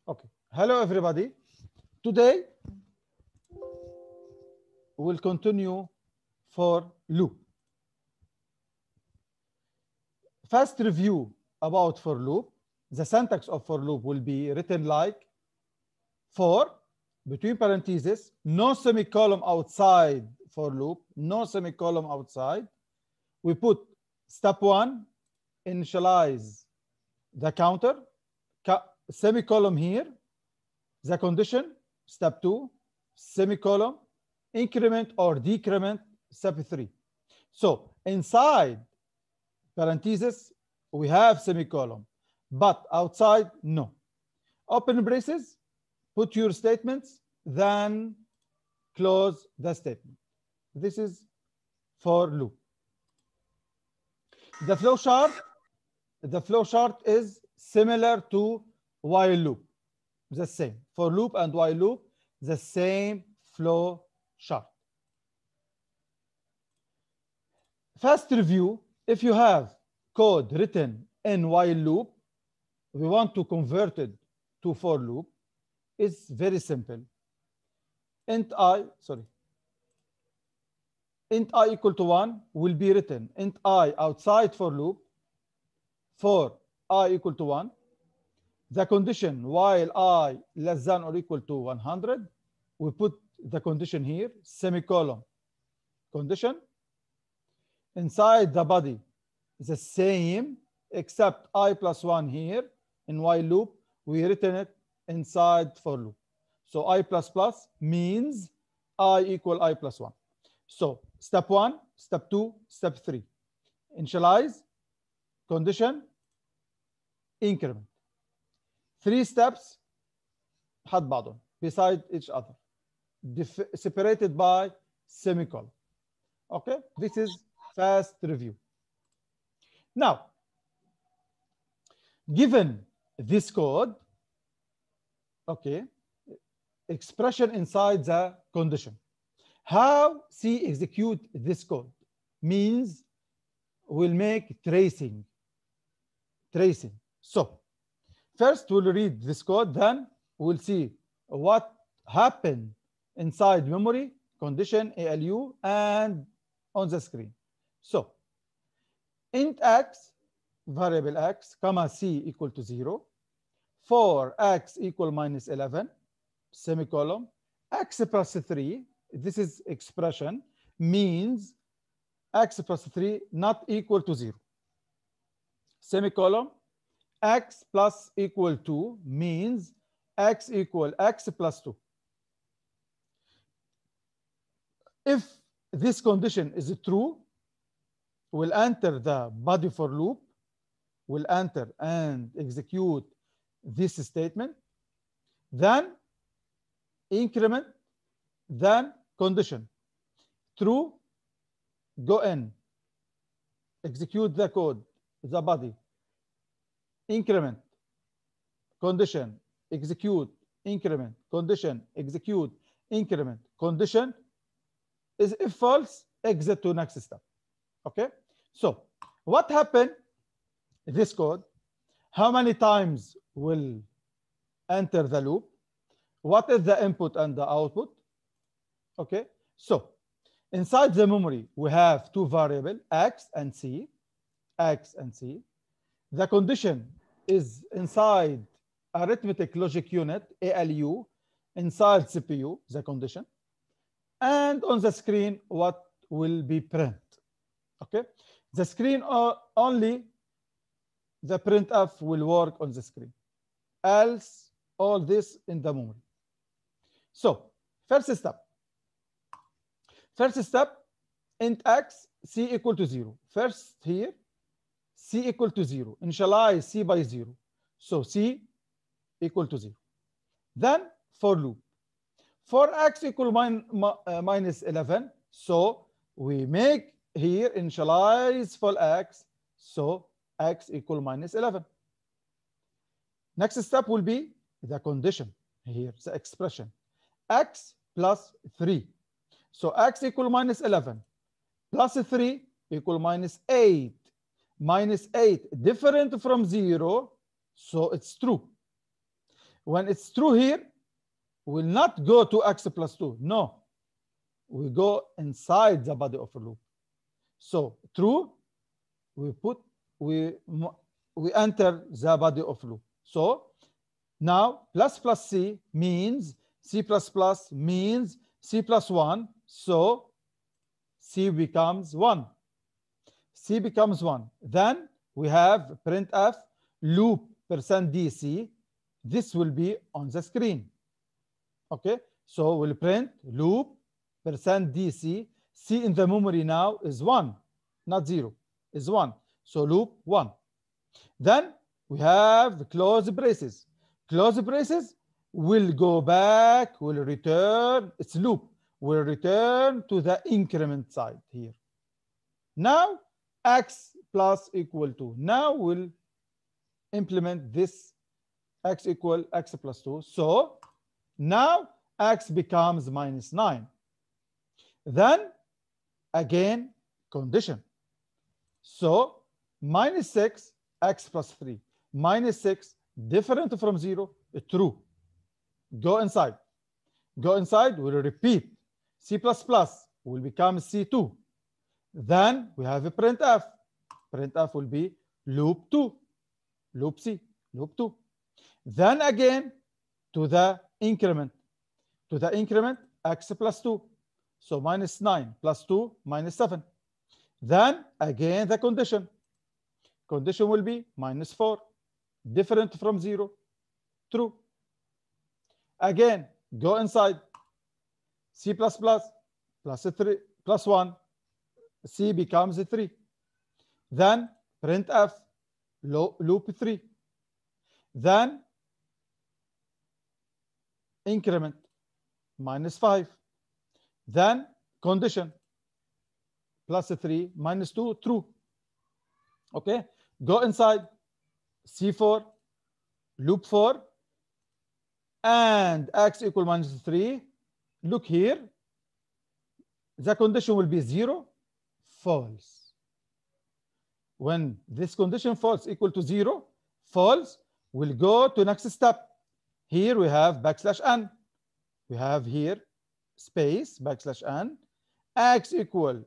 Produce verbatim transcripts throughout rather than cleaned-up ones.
Okay. Hello, everybody. Today, we'll continue for loop. Fast review about for loop. The syntax of for loop will be written like for, between parentheses, no semicolon outside for loop, no semicolon outside. We put step one, initialize the counter, semicolon here, the condition, step two, semicolon, increment or decrement, step three. So inside parentheses, we have semicolon, but outside, no. Open braces, put your statements, then close the statement. This is for loop. The flow chart, the flow chart is similar to while loop, the same. For loop and while loop, the same flow chart. Fast review, if you have code written in while loop, we want to convert it to for loop, it's very simple. Int I, sorry, int I equal to one will be written int I outside for loop, for I equal to one. The condition while I less than or equal to one hundred, we put the condition here, semicolon, condition. Inside the body, the same, except I plus one here in while loop, we written it inside for loop. So I plus plus means I equal I plus one. So step one, step two, step three. Initialize, condition, increment. Three steps حد بعضهم beside each other, separated by semicolon. Okay, this is fast review. Now, given this code, okay, expression inside the condition. How C execute this code means we'll make tracing. Tracing. So first we'll read this code, then we'll see what happened inside memory, condition, A L U, and on the screen. So int x, variable x, comma C equal to zero, for x equal minus eleven, semicolon, x plus three, this is expression, means x plus three not equal to zero. Semicolon, x plus equal two means x equal x plus two. If this condition is true, we'll enter the body for loop, we'll enter and execute this statement, then increment, then condition. True, go in, execute the code, the body, increment, condition, execute, increment, condition, execute, increment, condition. Is if false, exit to next step. Okay, so what happened? This code, how many times will enter the loop? What is the input and the output? Okay, so inside the memory, we have two variables, x and c, x and c. The condition is inside arithmetic logic unit, A L U, inside C P U, the condition. And on the screen, what will be print? Okay, the screen uh, only the printf will work on the screen, else all this in the memory. So first step, first step, int x, c equal to zero. First here, c equal to zero, initialize c by zero. So c equal to zero. Then for loop, for x equal min, uh, minus eleven. So we make here initialize for x. So x equal minus eleven. Next step will be the condition here, the expression, x plus three. So x equal minus eleven plus three equal minus eight. Minus eight different from zero, so it's true. When it's true here, we'll not go to x plus two. No, we go inside the body of a loop. So true, we put we we enter the body of loop. So now plus plus c means c plus plus means c plus one. So c becomes one. C becomes one. Then we have printf loop percent dc. This will be on the screen. Okay, so we'll print loop percent dc. C in the memory now is one, not zero, is one. So loop one. Then we have close braces. Close braces will go back, will return, it's loop, will return to the increment side here. Now x plus equal to. Now we'll implement this x equal x plus two. So now x becomes minus nine. Then again condition. So minus six x plus three. Minus six different from zero, true. Go inside. Go inside, we'll repeat. C plus plus will become C two. Then we have a printf. Printf will be loop two. Loop C, loop two. Then again to the increment. To the increment x plus two. So minus nine plus two minus seven. Then again the condition. Condition will be minus four. Different from zero. True. Again, go inside. C plus plus plus three plus one. C becomes three. Then printf loop three. Then increment minus five. Then condition plus three minus two, true. Okay, go inside C four, loop four, and x equal minus three. Look here, the condition will be zero, false. When this condition false equal to zero, false, we'll go to next step. Here we have backslash n. We have here space backslash n, x equal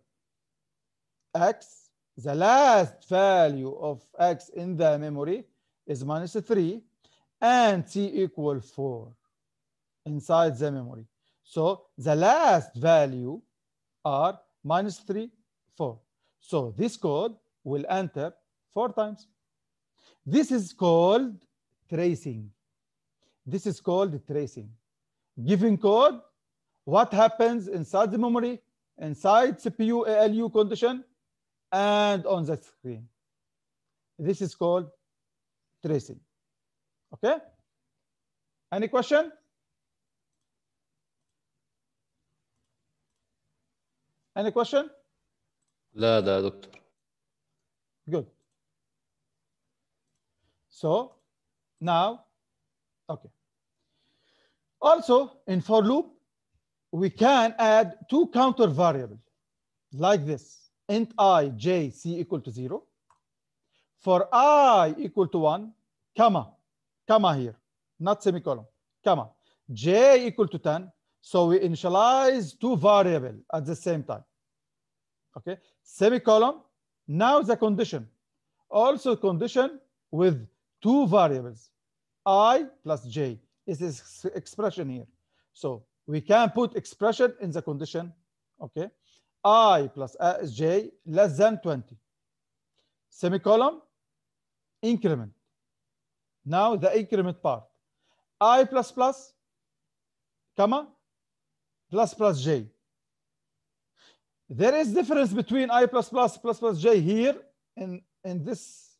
x, the last value of x in the memory is minus three, and c equal four inside the memory. So the last value are minus three, four. So this code will enter four times. This is called tracing. This is called tracing. Giving code, what happens inside the memory, inside C P U A L U condition, and on the screen. This is called tracing. Okay? Any question? Any question? لا ده يا دكتور. Good. So now, okay. Also, in for loop, we can add two counter variables like this. Int I j c equal to zero. For I equal to one, comma, comma here, not semicolon, comma. J equal to ten. So we initialize two variables at the same time. Okay, semicolon. Now the condition. Also condition with two variables, I plus j. Is this expression here. So we can put expression in the condition. Okay, I plus j less than twenty. Semicolon, increment. Now the increment part. I plus plus, comma, plus plus j. There is difference between I plus plus plus plus j here in in this.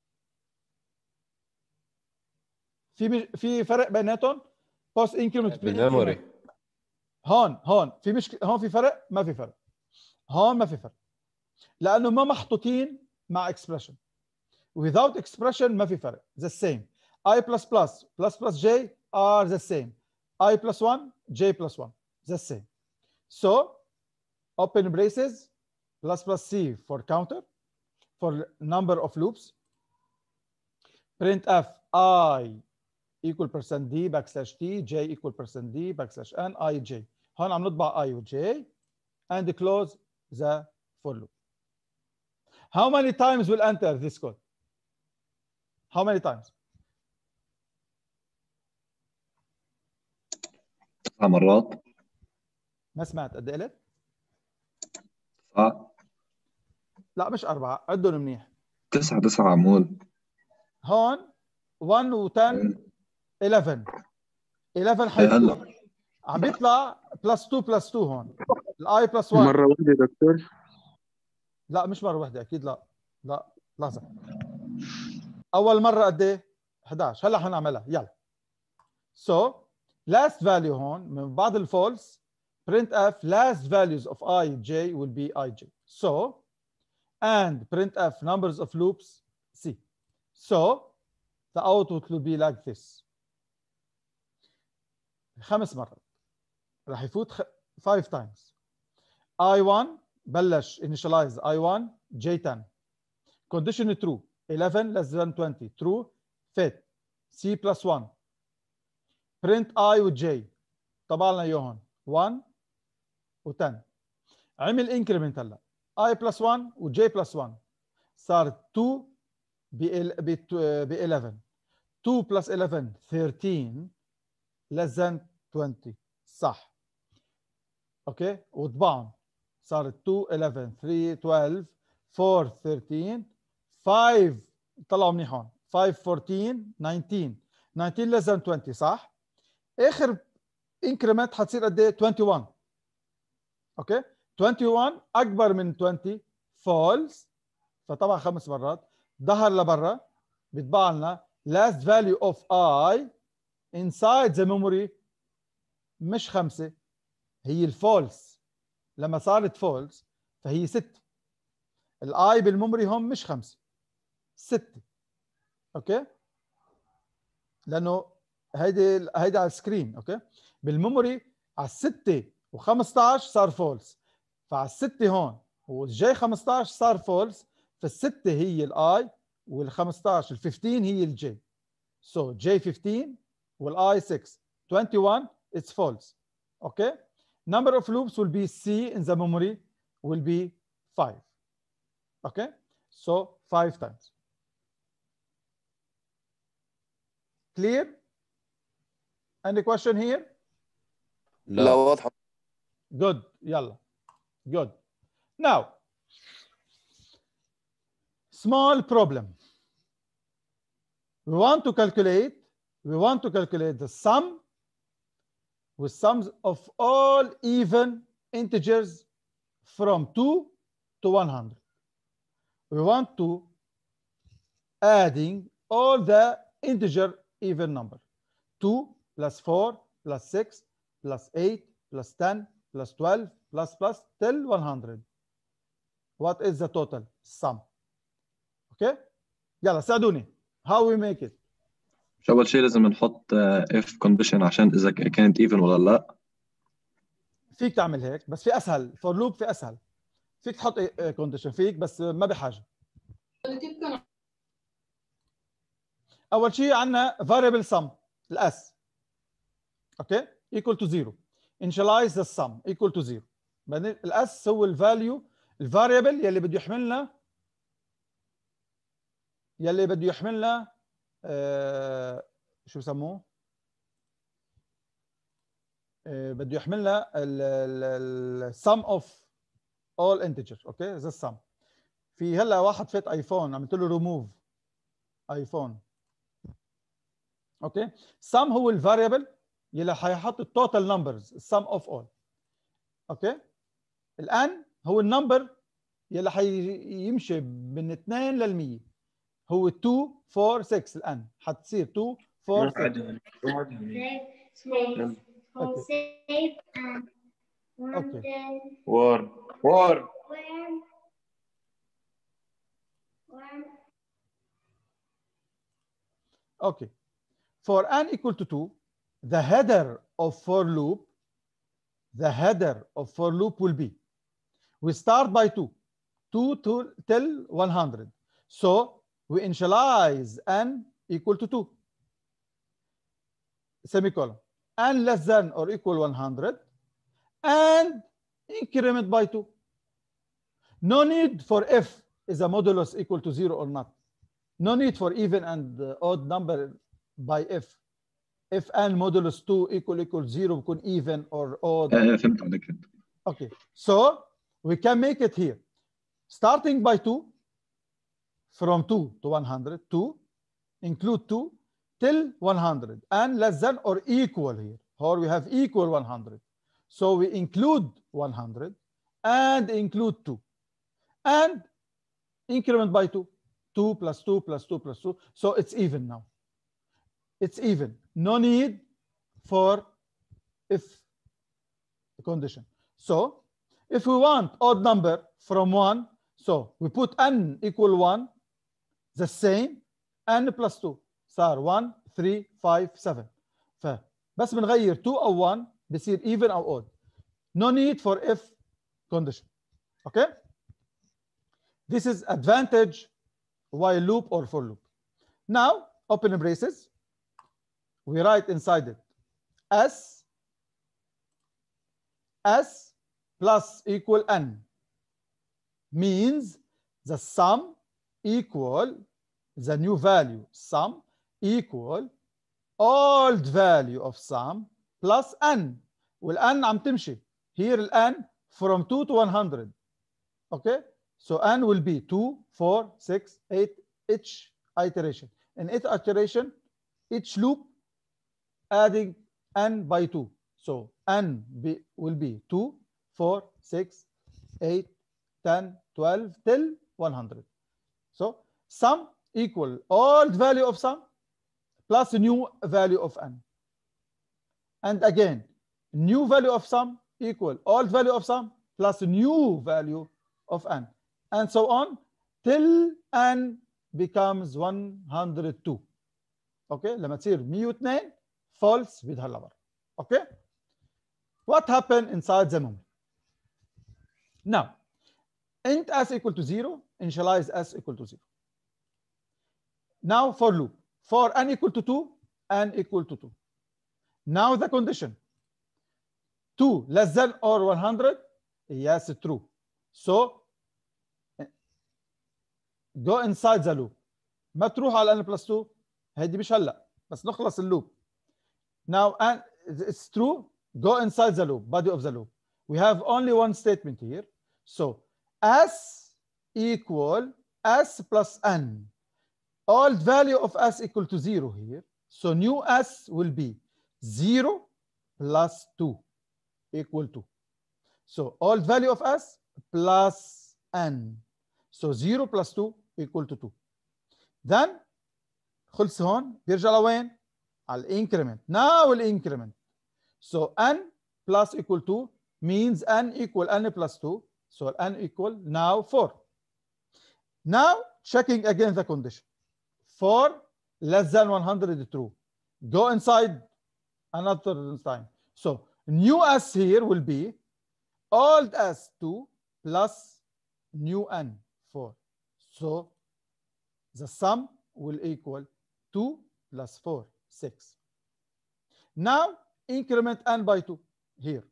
في في فرق بيناتهم post increment بالميموري. هون هون في مشكله، هون في فرق، ما في فرق. هون ما في فرق لانه ما محطوطين مع expression. Without expression ما في فرق. The same. I plus plus plus plus j are the same. I plus one, j plus one, the same. So open braces plus plus c for counter for number of loops. Printf I equal percent d backslash t, j equal percent d backslash n, I, j. هون عم نطبع I و j and close the for loop. How many times will enter this code? How many times? تسع مرات. ما سمعت قد ايه قلت؟ تسعة. لا مش أربعة، عدهم منيح. تسعة تسعة عمود. هون واحد و عشرة إحدى عشر إحدى عشر حيفوت عم بيطلع بلس اتنين بلس اتنين هون الاي بلس واحد مرة واحدة يا دكتور؟ لا مش مرة واحدة أكيد لا لا لحظة. أول مرة قد إيه؟ إحدى عشر. هلا حنعملها يلا. So last value هون من بعض الفولس printf last values of I j will be ij. So and printf numbers of loops c. So the output will be like this. خمس مرات راح يفوت خ... five times. I one بلش initialize I one j ten. Condition true eleven less than twenty true fit c plus one. print I و j طبع لنا اياهم one و ten. عمل increment هلا I plus one و j plus one صار two ب ب eleven. two plus eleven thirteen less than twenty صح. اوكي وطبعهم صارت two eleven three twelve four thirteen five طلعوا منيح هون five fourteen nineteen nineteen less than twenty صح. اخر انكريمنت حتصير قد ايه؟ twenty-one. اوكي twenty-one اكبر من twenty فولس فطبعا خمس مرات ظهر لبرا بيطبع لنا last value of I inside the memory مش خمسة هي الفولس. لما صارت فولس فهي ستة. الاي بالميموري هون مش خمسة ستة. اوكي لانه هيدي هيدي على السكرين. اوكي بالميموري على الستة و15 صار فولس فعلى الستة هون والجي خمسطعش صار فولس فالستة هي الاي وال15 ال15 هي الجي. So J fifteen will I six. twenty-one it's false. Okay. Number of loops will be C in the memory will be five. Okay. So five times. Clear? Any question here? لا واضحة. Good. يلا. Good. Now, small problem. We want to calculate, we want to calculate the sum with sums of all even integers from two to one hundred. We want to adding all the integer even number. two plus four plus six plus eight plus ten plus twelve plus plus till one hundred. What is the total sum? Okay? يلا ساعدوني. How we make it? مش أول شيء لازم نحط if condition عشان إذا كانت even ولا لا. فيك تعمل هيك بس في أسهل. for loop في أسهل. فيك تحط condition فيك بس ما بحاجة. أول شيء عندنا variable sum الأس. أوكي؟ equal to zero. initialize the sum equal to zero. بعدين الأس هو الفاليو الفاريبل يلي بده يحملنا يلي بده يحملنا آه شو بسموه؟ آه بده يحملنا ال sum of all integers. اوكي ذا السم. في هلا واحد فات ايفون عملت له ريموف ايفون. اوكي sum هو الفاريبل يلي حيحط التوتال نمبرز sum of all. اوكي الان هو النمبر يلي حيمشي من اثنين للمية هو two four six. الان حتصير two four six. اوكي وور وور Okay. For n equal to two, the header of for loop, the header of for loop will be, we start by two, two to till one hundred. So we initialize n equal to two. semicolon n less than or equal one hundred and increment by two. No need for if is a modulus equal to zero or not. No need for even and odd number by if. If n modulus two equal equal zero بيكون even or odd. آه، فهمت عليك. Okay, so we can make it here. Starting by two, from two to one hundred, two, include two till one hundred, and less than or equal here. Or we have equal one hundred. So we include one hundred and include two. And increment by two. two plus two plus two plus two. So it's even now. It's even. No need for if condition. So if we want odd number from one, so we put n equal one, the same, n plus two. صار one, three, five, seven. فبس بنغير two أو one بصير even أو odd. No need for if condition. Okay? This is advantage while loop or for loop. Now, open braces. We write inside it S, S plus equal n means the sum equal the new value sum equal old value of sum plus n. والn عم تمشي. Here n from two to one hundred. Okay? So n will be two, four, six, eight, each iteration. In each iteration, each loop adding n by two. So n be, will be two, four, six, eight, ten, twelve till one hundred. So sum equal old value of sum plus new value of n. And again, new value of sum equal old value of sum plus new value of n. And so on till n becomes one hundred two. Okay, لما تصير مية واثنين false بيظهر لبرا. Okay, what happened inside the memory? Now, int s equal to zero, initialize s equal to zero. Now for loop, for n equal to two, n equal to two. Now the condition, two less than or one hundred, yes, true. So go inside the loop. ما تروح على n plus two، هيدي مش هلا بس نخلص اللوب. Now and it's true, go inside the loop, body of the loop. We have only one statement here. So s equal s plus n. Old value of s equal to zero here. So new s will be zero plus two equal to. So old value of s plus n. So zero plus two equal to two. Then خلص هون بيرجع لوين؟ على الانكريمنت. Now الانكريمنت. So n plus equal two means n equal n plus two. So n equal now four. Now checking again the condition. four less than one hundred true. Go inside another time. So new s here will be old s two plus new n four. So the sum will equal two plus four, six. Now increment n by two here.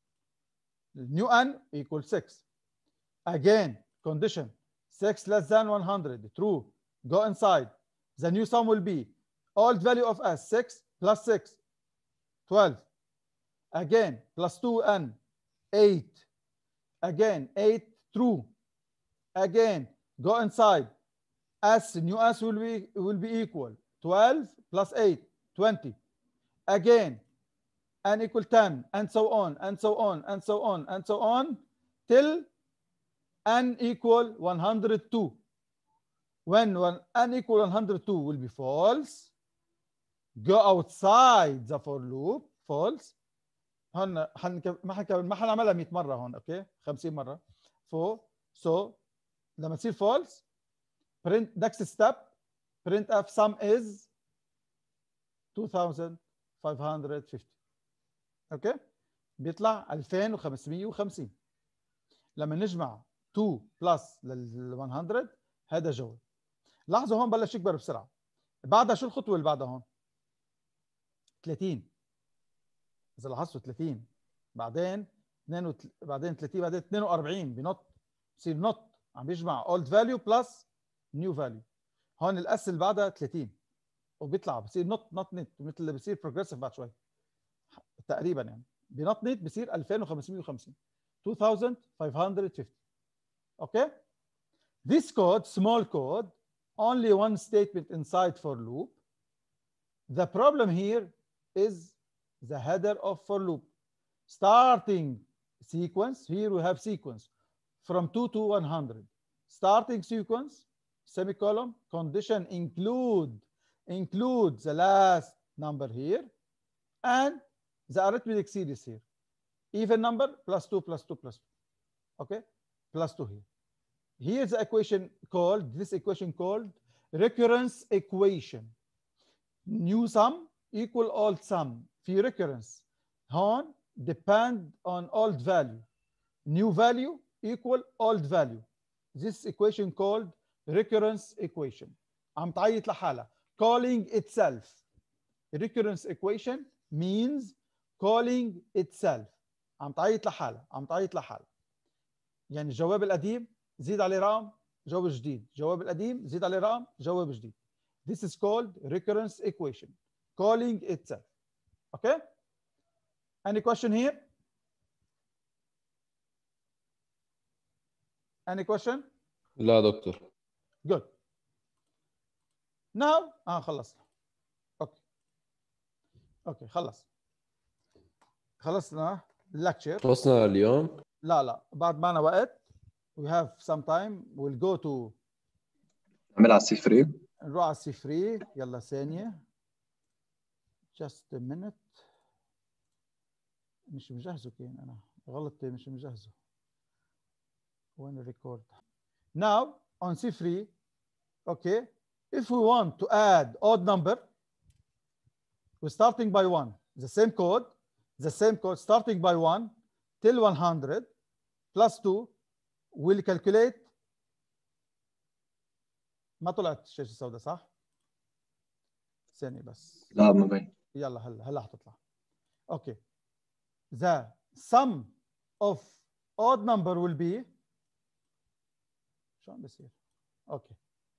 New n equals six. Again, condition six less than one hundred, true. Go inside. The new sum will be old value of s, six plus six, twelve. Again, plus two n, eight. Again, eight, true. Again, go inside. S, new s will be, will be equal twelve plus eight, twenty. Again, n equal ten, and so on, and so on, and so on, and so on, till n equal one hundred two. When, when n equal one hundred two will be false, go outside the for loop, false. هون حن ما حن ما حنعملها مية مرة هون، اوكي؟ خمسين مرة. فو so لما تصير false, print next step, print f sum is two thousand five hundred fifty. اوكي؟ بيطلع ألفين وخمسمية وخمسين. لما نجمع two plus لل one hundred هذا جواب. لاحظوا هون بلش يكبر بسرعة. بعدها شو الخطوة اللي بعدها هون؟ ثلاثين. اذا لاحظتوا ثلاثين بعدين اثنين وت... بعدين ثلاثين بعدين اثنين وأربعين بنط بصير نط عم بيجمع اولد فاليو بلس نيو فاليو. هون الاس اللي بعدها ثلاثين وبيطلع بصير نط نط نت مثل اللي بصير بروجريسيف بعد شوي تقريبا يعني بنط نت بصير ألفين وخمسمية وخمسين ألفين وخمسمية وخمسين. اوكي. This code, small code, only one statement inside for loop. The problem here is the header of for loop. Starting sequence, here we have sequence from two to one hundred. Starting sequence, semicolon, condition include, include the last number here, and the arithmetic series here. Even number plus two plus two plus two. Okay, plus two here. Here's the equation called, this equation called recurrence equation. New sum equal old sum. في recurrence. هون depend on old value. New value equal old value. This equation called recurrence equation. عم تعيط لحالها. Calling itself. Recurrence equation means calling itself. عم تعيط لحالها. عم تعيط لحالها. يعني الجواب القديم زيد عليه رقم جواب جديد. الجواب القديم زيد عليه رقم جواب جديد. This is called recurrence equation. Calling itself. Okay? Any question here? Any question? لا دكتور. Good. Now اه خلصنا. اوكي. اوكي خلص. خلصنا lecture. خلصنا اليوم؟ لا لا بعد معنا وقت. We have some time. We'll go to نعمل على السي فري. نروح على السي فري. يلا ثانية. Just a minute. مش مجهزه كين أنا غلط مش مجهزه. وين الريكورد؟ Now on C free, okay, if we want to add odd number, we're starting by one. The same code, the same code starting by one till one hundred plus two. We'll calculate. ما طلعت الشاشة السوداء صح؟ ثانية بس. لا ما بين. يلا هلا هلا حتطلع. Okay. The sum of odd number will be شو عم بصير؟ Okay.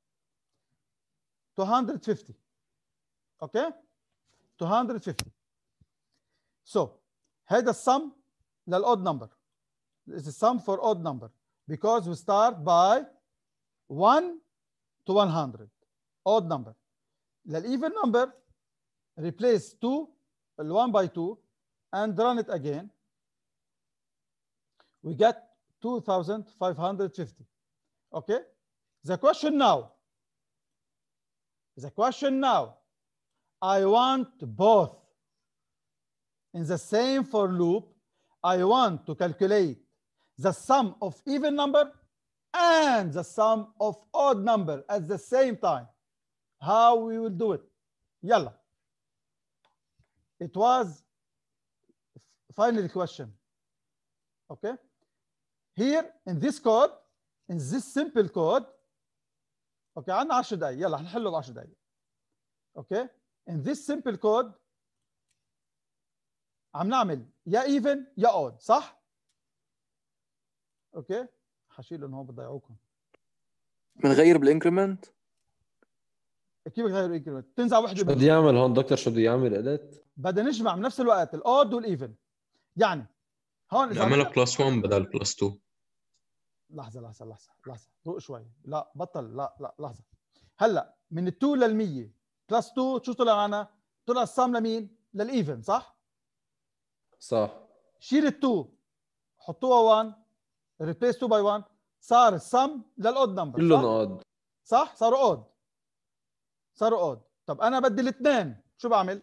two hundred fifty. Okay? two hundred fifty. So هذا السم للodd number. This is sum for odd number because we start by one to one hundred. Odd number. للeven number replace two, one by two, and run it again. We get two thousand five hundred fifty. Okay? The question now. The question now. I want both. In the same for loop, I want to calculate the sum of even number and the sum of odd number at the same time. How we will do it? Yalla. It was final question. Okay? Here in this code, in this simple code, okay, عندنا عشر دقايق. يلا هنحله ب عشر دقايق. Okay? In this simple code عم نعمل يا even يا odd صح؟ اوكي؟ حشيلهم هون بتضيعوكم. بنغير بالانكريمنت؟ كيف بغير الانكريمنت؟ تنزع وحده شو بده يعمل هون دكتور؟ شو بده يعمل قلت؟ بدنا نجمع بنفس الوقت الاود والايفن. يعني هون اذا نعملها بلس واحد بدل بلس اتنين. لحظه لحظه لحظه لحظه روق شوي. لا بطل لا لا لحظه. هلا من ال اثنين لل مية بلس اتنين شو طلع معنا؟ طلع السم لمين؟ للايفن صح؟ صح. شيل ال اثنين حطوها واحد ريبليس اتنين باي واحد صار السم للاود نمبر كلهم اود صح؟ صاروا اود صاروا اود. طب انا بدي الاثنين شو بعمل؟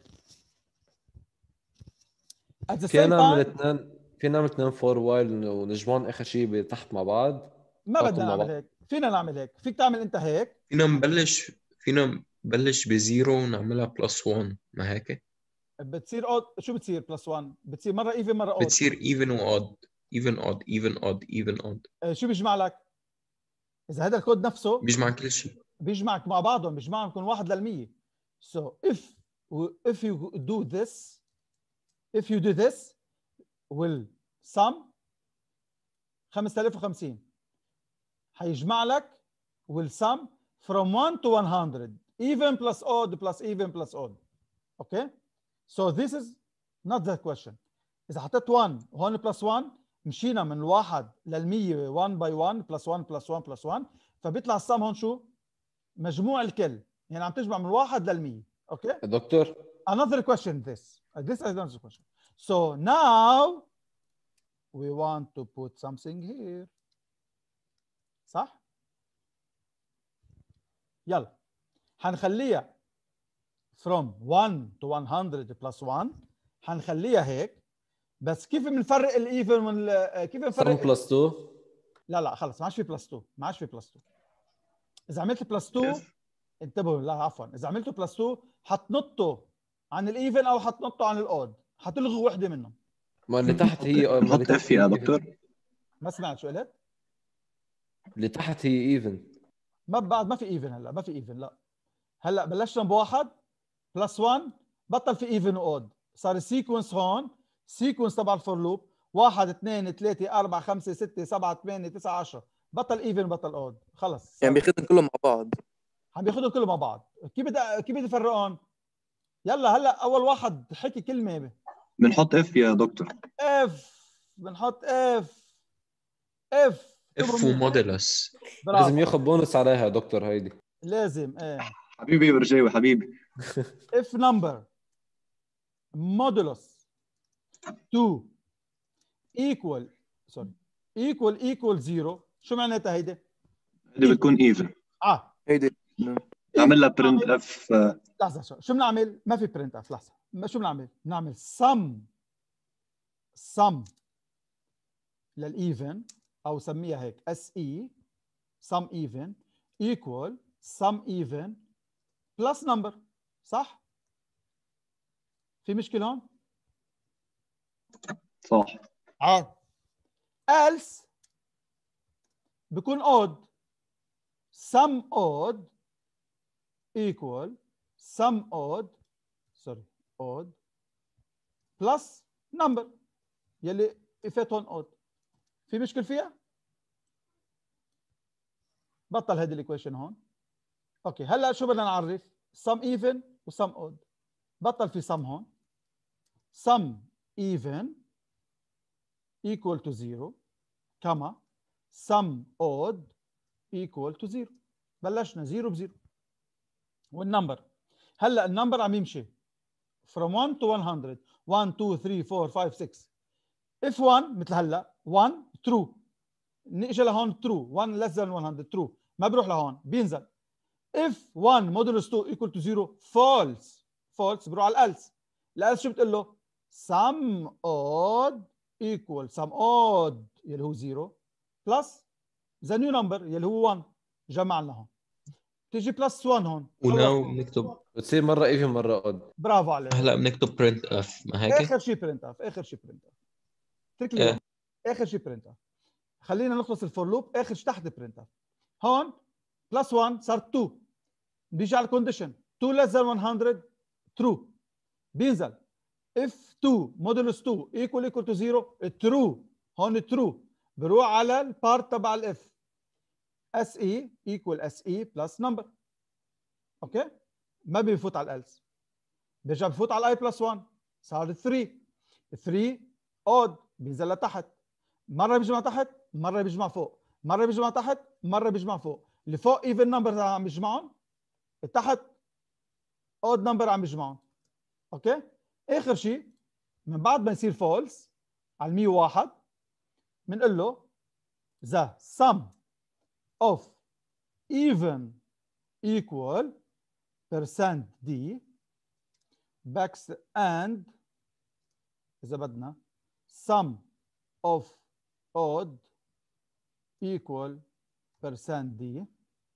فينا نعمل اثنين فينا نعمل اثنين فور وايل ونجمعهم اخر شيء تحت مع بعض. ما بدنا نعمل هيك. فينا نعمل هيك. فيك تعمل انت هيك. فينا نبلش فينا نبلش بزيرو ونعملها بلس واحد ما هيك؟ بتصير اود. شو بتصير بلس واحد؟ بتصير مره ايفن مره اود. بتصير ايفن واود ايفن اود ايفن اود ايفن اود. شو بيجمع لك؟ اذا هذا الكود نفسه بيجمع كل شيء. بيجمعك مع بعضهم بيجمعهم يكون واحد للمية. So if if you do this if you do this will sum خمسة آلاف وخمسين هيجمع لك will sum from one to one hundred even plus odd plus even plus odd. okay so this is not the question. اذا حطيت واحد وهون plus واحد مشينا من الواحد للمية one by one plus one plus one plus one فبيطلع السم هون شو؟ مجموع الكل، يعني عم تجمع من الواحد للمية. اوكي دكتور another question this this is another question. so now we want to put something here. صح؟ يلا حنخليها from one to one hundred plus one حنخليها هيك. بس كيف بنفرق الايفن من كيف بنفرق sum plus two؟ لا لا خلص ما عادش في بلس two ما عادش في بلس two. اذا عملت بلس two انتبهوا لا عفوا اذا عملته بلس two حتنطوا عن الايفن او حتنطوا عن الاود، حتلغوا وحده منهم. ما اللي تحت هي ما اللي نحط تحت اف يا هي دكتور. even. ما سمعت شو قلت؟ اللي تحت هي ايفن. ما بعد ما في ايفن هلا ما في ايفن لا هلا بلشنا بواحد بلس واحد بطل في ايفن واود، صار السيكونس هون سيكونس تبع الفور لوب واحد اثنين ثلاثة أربعة خمسة ستة سبعة ثمانية تسعة عشرة بطل ايفن بطل اود خلص. يعني بياخذهم كلهم مع بعض. عم بياخذهم كلهم مع بعض. كيف بدي كيف بدي افرقهم؟ يلا هلا اول واحد حكي كلمه بنحط اف يا دكتور. اف بنحط اف اف اف وموديلس لازم ياخذ بونص عليها يا دكتور هيدي. لازم ايه حبيبي برجاوي حبيبي. اف نمبر مودولوس two equal سوري equal equal zero شو معناتها هيدي؟ هيدي بتكون ايفن. اه هيدي نعمل لها برنت اف. لحظه شو شو بنعمل؟ ما في برنت اف لحظه شو بنعمل؟ بنعمل sum sum للايفن او سميها هيك اس اي sum even equal sum even plus number. صح؟ في مشكله هون؟ صح. عاد else بيكون odd sum odd equal sum odd sorry odd plus number يلي افتهم odd. في مشكل فيها؟ بطل هيدي الايكويشن هون. اوكي هلا شو بدنا نعرف؟ sum even و sum odd. بطل في sum هون. sum even equal to zero كما sum odd equal to zero. بلشنا زيرو بزيرو. والنمبر هلا النمبر عم يمشي from one to one hundred one two three four five six. if one مثل هلا one true نيجي لهون true one less than one hundred true ما بروح لهون بينزل. if one modulus two equal to zero false false بروح على الالس. الالس شو بتقول له؟ sum odd equal sum odd يلي هو zero plus the new number يلي هو one. جمعنا هون تيجي بلس واحد هون وناو بنكتب بتصير مره ايفن مره اود. برافو عليك. هلا بنكتب برنت اف ما هيك؟ اخر شيء برنت اف اخر شيء برنت اف اترك لي إيه. اخر شيء برنت اف. خلينا نخلص الفور لوب اخر شيء تحت برنت اف. هون بلس واحد صار two بيجي على الكونديشن two less than one hundred true بينزل if two modulus two equal equal to zero true هون true بروح على البارت تبع الاف se equal se plus number. اوكي ما بيفوت على الالس بيرجع بفوت على الاي بلس واحد صار three three odd بينزل لتحت مره بيجمع تحت مره بيجمع فوق مره بيجمع تحت مره بيجمع فوق. اللي فوق ايفن نمبر عم بيجمعهم تحت اود نمبر عم بيجمعهم. اوكي اخر شيء من بعد ما يصير فولس على مية وواحد بنقول له the sum of even equal percent d backs and اذا بدنا sum of odd equal percent d.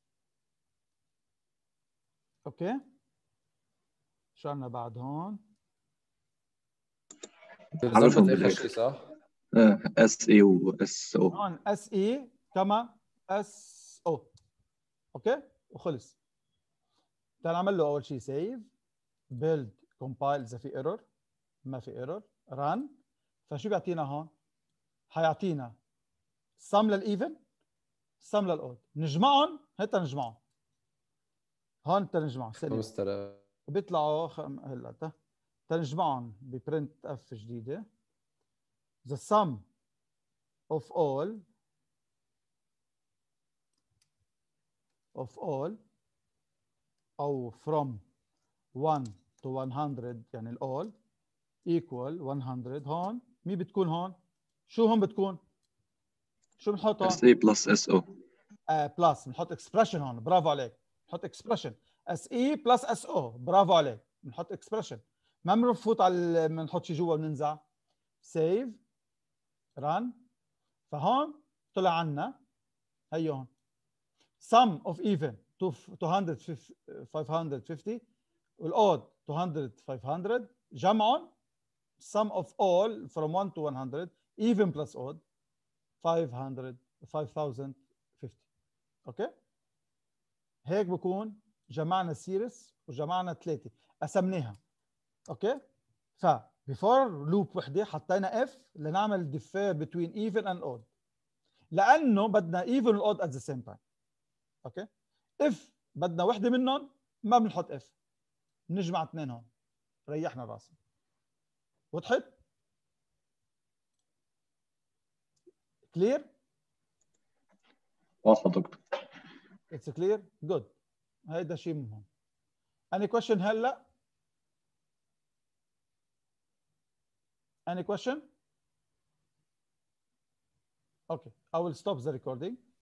اوكي شو عنا بعد هون؟ بتظبط اخر شيء صح؟ اس اي و اس او. هون اس اي كما اس او. اوكي وخلص. تعال نعمل له اول شيء سيف بيلد كومبايل اذا في ايرور، ما في ايرور، ران. فشو بيعطينا هون؟ حيعطينا سم للايفن، سم للاود، نجمعهم. هيك نجمعهم هون تنجمعهم سريع خمسة آلاف. بيطلعوا خم... هلا تنجمعهم ببرنت اف جديده. the sum of all of all او from one to one hundred يعني all equal one hundred. هون مين بتكون هون؟ شو هون بتكون؟ شو بنحط هون؟ اس اي بلس اس او. آه بلس. بنحط اكسبريشن هون. برافو عليك. بنحط اكسبريشن اس اي بلس اس او. برافو عليك. بنحط اكسبريشن، ما بنفوت على بنحط شيء جوا بننزع. سيف ران. فهون طلع عنا هي هون sum of even to two hundred five hundred fifty والاود two hundred five hundred جمعهم sum of all from one to one hundred even plus odd five hundred five thousand fifty. اوكي هيك بكون جمعنا السيريس وجمعنا ثلاثه قسمناها. اوكي ف before لوب وحده حطينا اف لنعمل differ between even and odd لانه بدنا even and odd at the same time. اوكي اف بدنا وحده منهم ما بنحط اف، بنجمع اثنين هون ريحنا راسنا. وضحت؟ كلير؟ واضحه دكتور. اتس كلير؟ جود. هيدا شيء مهم. اني كويشن هلا؟ اني كويشن؟ اوكي I will stop the recording.